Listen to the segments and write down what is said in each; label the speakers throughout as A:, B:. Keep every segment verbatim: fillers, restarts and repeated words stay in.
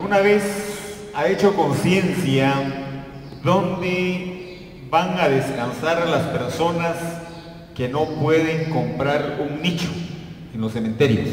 A: ¿Alguna vez ha hecho conciencia dónde van a descansar las personas que no pueden comprar un nicho en los cementerios?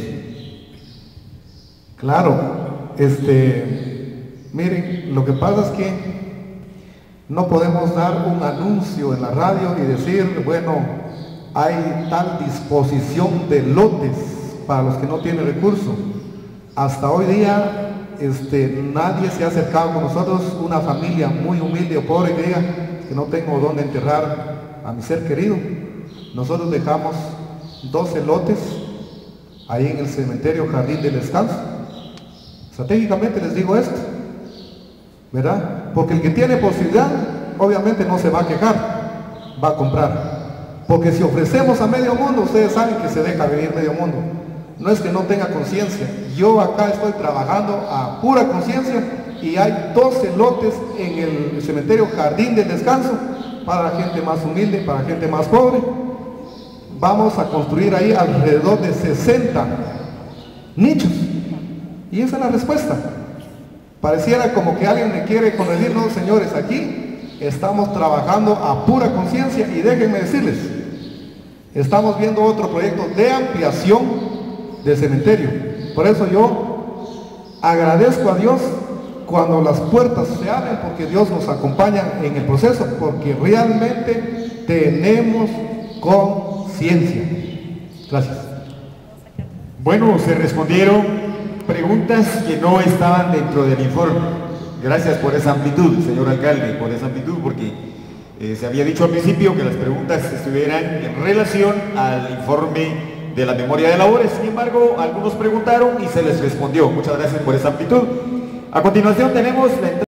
B: Claro, este, miren, lo que pasa es que no podemos dar un anuncio en la radio y decir, bueno, hay tal disposición de lotes para los que no tienen recursos. Hasta hoy día este, nadie se ha acercado con nosotros, una familia muy humilde o pobre que diga que no tengo dónde enterrar a mi ser querido. Nosotros dejamos doce lotes ahí en el cementerio Jardín del Descanso. Estratégicamente les digo esto, ¿verdad? Porque el que tiene posibilidad, obviamente no se va a quejar, va a comprar. Porque si ofrecemos a medio mundo, ustedes saben que se deja vivir medio mundo. No es que no tenga conciencia. Yo acá estoy trabajando a pura conciencia y hay doce lotes en el cementerio Jardín del Descanso para la gente más humilde, para la gente más pobre. Vamos a construir ahí alrededor de sesenta nichos. Y esa es la respuesta. Pareciera como que alguien me quiere corregir. No, señores, aquí estamos trabajando a pura conciencia y déjenme decirles, estamos viendo otro proyecto de ampliación del cementerio. Por eso yo agradezco a Dios cuando las puertas se abren, porque Dios nos acompaña en el proceso, porque realmente tenemos conciencia. Gracias.
A: Bueno, se respondieron preguntas que no estaban dentro del informe. Gracias por esa amplitud, señor alcalde, por esa amplitud, porque eh, se había dicho al principio que las preguntas estuvieran en relación al informe de la memoria de labores. Sin embargo, algunos preguntaron y se les respondió. Muchas gracias por esa amplitud. A continuación tenemos la